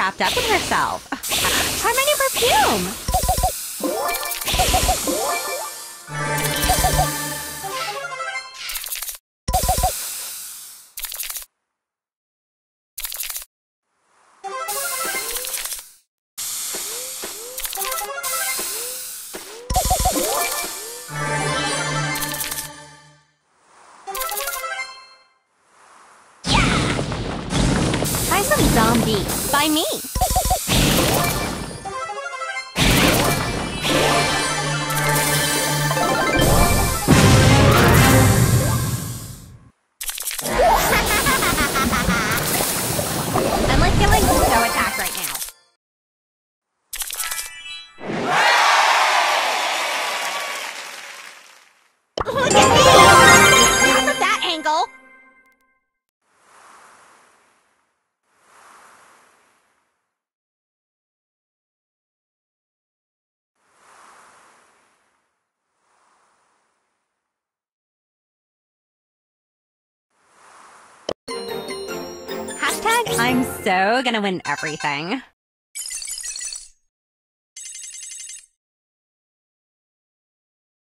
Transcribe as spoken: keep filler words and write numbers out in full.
wrapped up in herself. Try my new perfume. Try some zombie by me. I'm like feeling so attacked right now. Look at me! Not from that angle. Hashtag I'm so gonna win everything.